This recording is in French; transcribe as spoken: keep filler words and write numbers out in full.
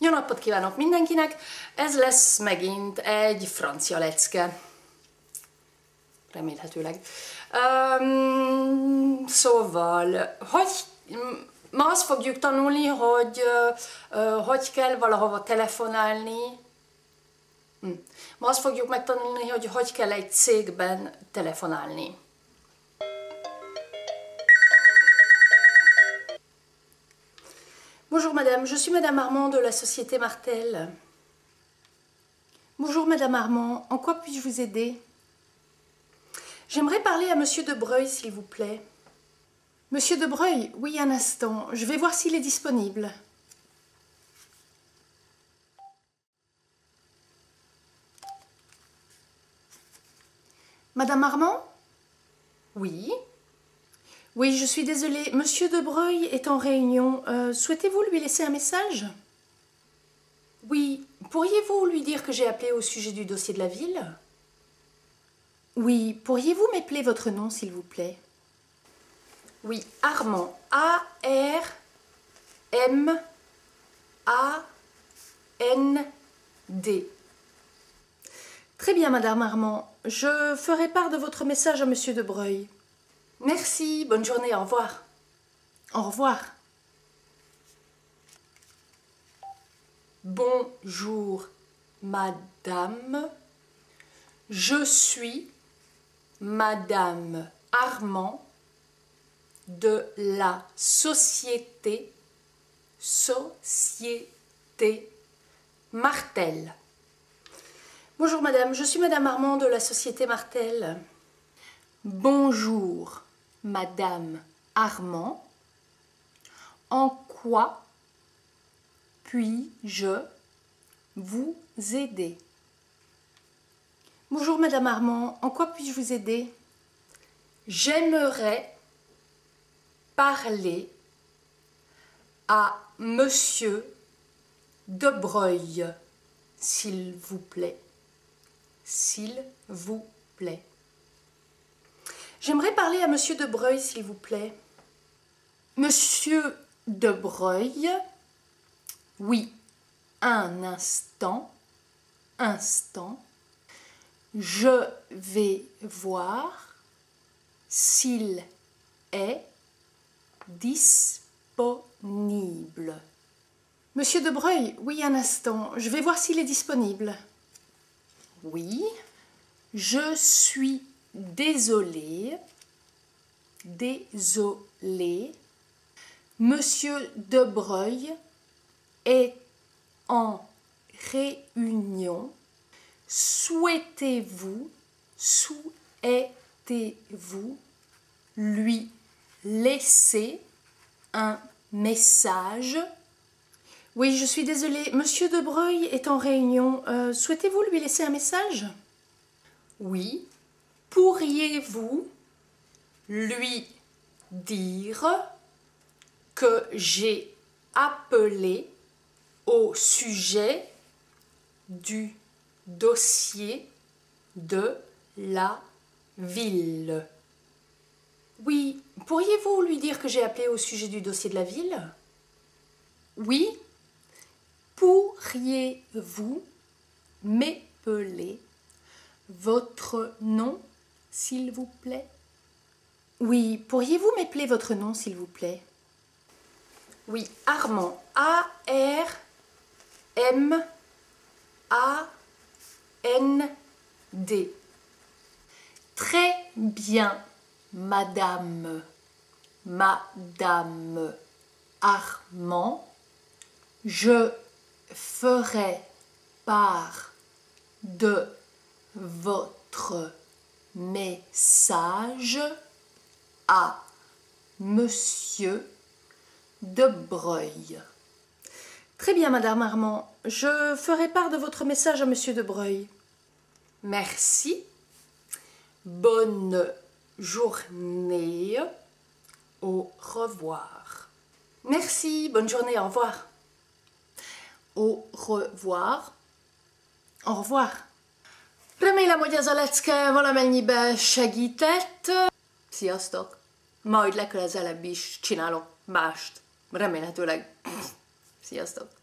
Jó napot kívánok mindenkinek! Ez lesz megint egy francia lecke. Remélhetőleg. Um, szóval, hogy, ma azt fogjuk tanulni, hogy uh, hogy kell valahova telefonálni. Hm. Ma azt fogjuk megtanulni, hogy hogy kell egy cégben telefonálni. Bonjour madame, je suis madame Armand de la société Martel. Bonjour madame Armand, en quoi puis-je vous aider? J'aimerais parler à monsieur de Breuil, s'il vous plaît. Monsieur de Breuil, oui, un instant, je vais voir s'il est disponible. Madame Armand? Oui. Oui, je suis désolée. Monsieur de Breuil est en réunion. Euh, Souhaitez-vous lui laisser un message? Oui. Pourriez-vous lui dire que j'ai appelé au sujet du dossier de la ville? Oui. Pourriez-vous m'épeler votre nom, s'il vous plaît? Oui. Armand. A R M A N D. Très bien, madame Armand. Je ferai part de votre message à monsieur de Breuil. Merci, bonne journée, au revoir. Au revoir. Bonjour, madame. Je suis madame Armand de la société, société Martel. Bonjour madame, je suis madame Armand de la société Martel. Bonjour madame Armand, en quoi puis-je vous aider? Bonjour madame Armand, en quoi puis-je vous aider? J'aimerais parler à monsieur de Breuil, s'il vous plaît. S'il vous plaît. J'aimerais parler à monsieur de Breuil, s'il vous plaît. Monsieur de Breuil, oui, un instant, instant, je vais voir s'il est disponible. Monsieur de Breuil, oui, un instant, je vais voir s'il est disponible. Oui, je suis désolée, désolée, monsieur de Breuil est en réunion. Souhaitez-vous, souhaitez-vous lui laisser un message? Oui, je suis désolée, monsieur de Breuil est en réunion. Euh, souhaitez-vous lui laisser un message? Oui. Pourriez-vous lui dire que j'ai appelé au sujet du dossier de la ville? Oui. Pourriez-vous lui dire que j'ai appelé au sujet du dossier de la ville? Oui. Pourriez-vous m'épeler votre nom, s'il vous plaît? Oui, pourriez-vous m'épeler votre nom, s'il vous plaît? Oui, Armand. A R M A N D. Très bien, madame. Madame Armand. Je ferai part de votre message à monsieur de Breuil. Très bien, madame Armand. Je ferai part de votre message à monsieur de Breuil. Merci. Bonne journée. Au revoir. Merci. Bonne journée. Au revoir. Au revoir. Au revoir. Remélem, hogy ez a lecke valamennyiben segített. Sziasztok! Majd legközelebb is csinálok mást. Remélhetőleg. Sziasztok!